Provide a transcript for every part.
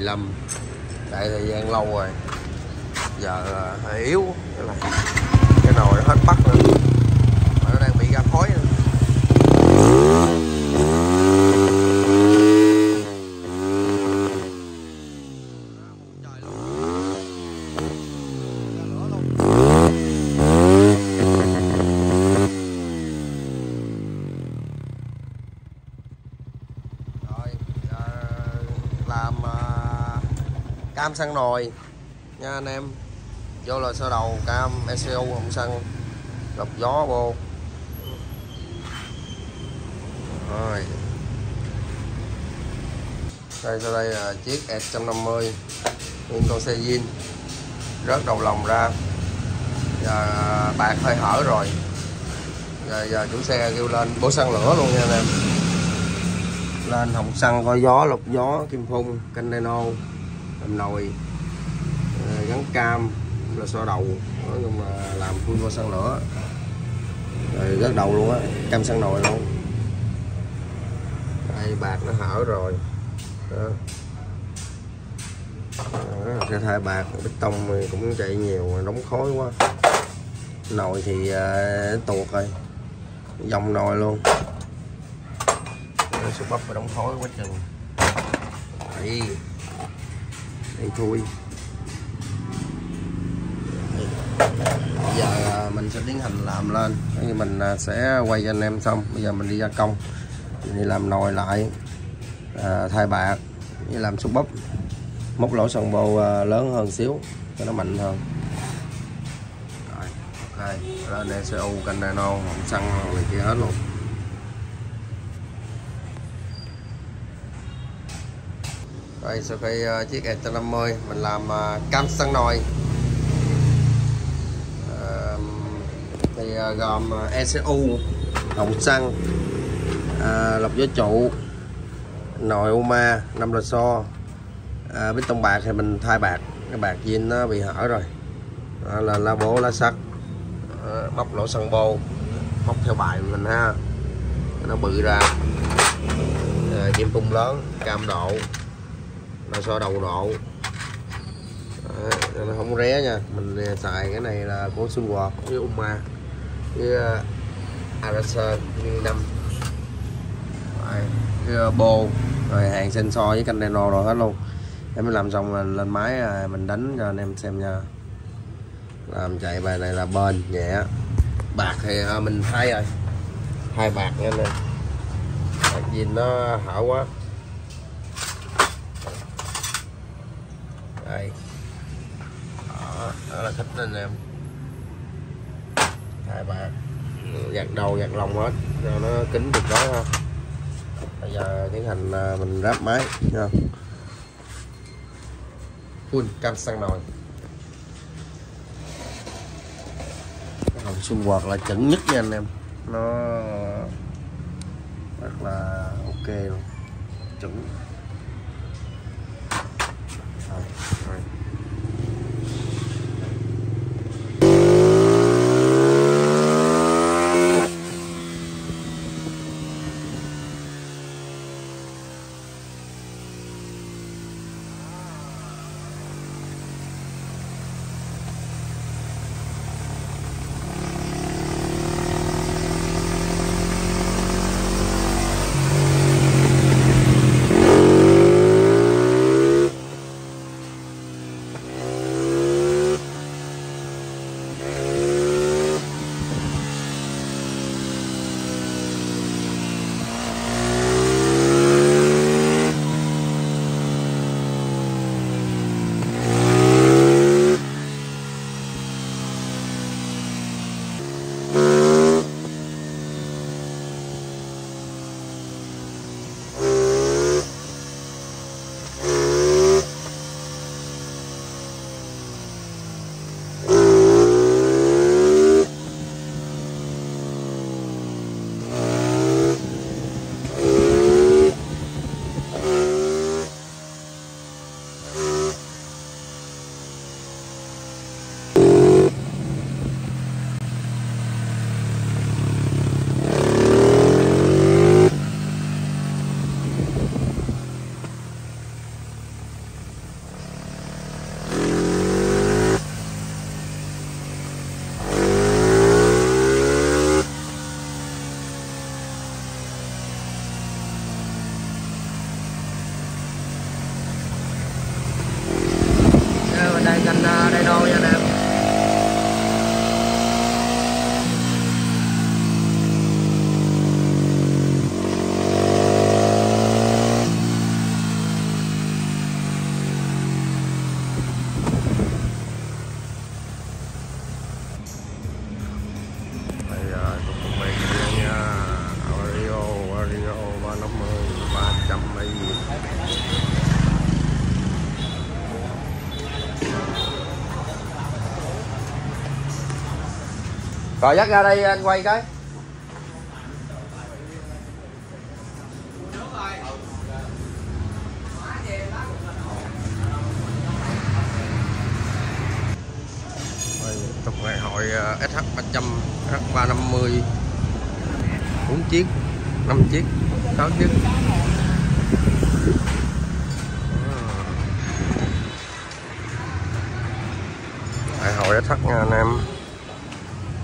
15. Đợi thời gian lâu rồi, giờ hơi yếu. Cái nồi nó hết bắt nữa, mà nó đang bị ra khói nữa. Làm cam xăng nồi nha anh em. Vô là sơ đầu cam ECU không xăng, lọc gió vô rồi. Đây sau đây là chiếc E150 nguyên con xe zin, rớt đầu lồng ra, giờ bạc hơi hở rồi. Giờ chủ xe kêu lên bổ xăng lửa luôn nha anh em. Lên hồng xăng coi gió, lọc gió, kim phun, canh nano, làm nồi, gắn cam là xo đầu, nói chung là làm full vô xăng lửa rồi, gác đầu luôn á, cam xăng nồi luôn. Đây bạc nó hở rồi đó. Xe thay bạc, bê tông cũng chạy nhiều, đóng khói quá. Nồi thì tuột rồi, dòng nồi luôn. Số bắp và đóng khói quá chừng. Đây thui. Bây giờ mình sẽ tiến hành làm lên, mình sẽ quay cho anh em xong. Bây giờ mình đi gia công, mình đi làm nồi lại, thay bạc với làm xúc bắp, móc lỗ sần bô lớn hơn xíu cho nó mạnh hơn. Rồi, ok, lên ECU, canh nano, hộp xăng này kia hết luôn. Đây, sau khi chiếc E150 mình làm cam xăng nồi thì gồm ECU, hộp xăng, lọc gió trụ, nồi UMA 5 lò xo, bê tông bạc thì mình thay bạc, cái bạc zin nó bị hở rồi. Đó là lá bố lá sắt, móc lỗ sân bô, móc theo bài mình ha, nó bự ra, kim phun lớn, cam độ, lò xo đầu độ. Đó, nó không ré nha, mình xài cái này là của Sunwood với UMA với Araser nguyên 5. Cái bô rồi hàng sensor với canh nano rồi hết luôn. Để mình làm xong là lên máy mình đánh cho anh em xem nha. Làm chạy bài này là bền nhẹ. Bạc thì mình thay rồi, thay bạc nha anh em. Bạc zin nó hở quá. Đây, đó là thích anh em. Thay bạc, gạt đầu gạt lòng hết cho nó kín được đó ha. Bây giờ tiến hành mình ráp máy nha. Full cam xăng nồi. Cái hộp Sunwood là chuẩn nhất nha anh em, nó rất là ok luôn, chuẩn. Rồi. Rồi dắt ra đây anh quay cái. Tục ngày hội SH300 SH350 4 chiếc 5 chiếc 6 chiếc. Đại hội SH nha anh em.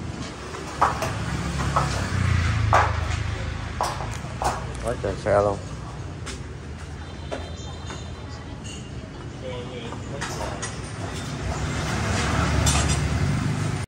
Quá trời xe luôn.